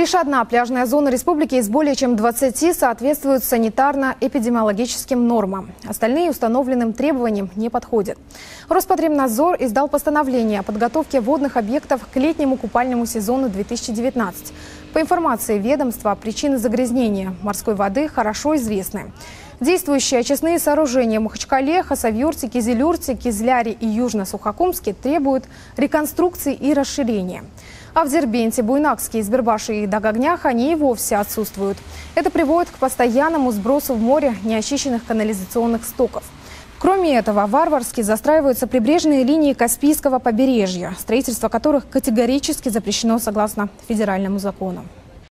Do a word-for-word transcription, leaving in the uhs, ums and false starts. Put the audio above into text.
Лишь одна пляжная зона республики из более чем двадцати соответствует санитарно-эпидемиологическим нормам. Остальные установленным требованиям не подходят. Роспотребнадзор издал постановление о подготовке водных объектов к летнему купальному сезону две тысячи девятнадцать. По информации ведомства, причины загрязнения морской воды хорошо известны. Действующие очистные сооружения в Махачкале, Хасавюрте, Кизилюрте, Кизляре и Южно-Сухокумске требуют реконструкции и расширения. А в Дербенте, Буйнакске, Избербаше и Дагагнях они и вовсе отсутствуют. Это приводит к постоянному сбросу в море неочищенных канализационных стоков. Кроме этого, варварски застраиваются прибрежные линии Каспийского побережья, строительство которых категорически запрещено согласно федеральному закону.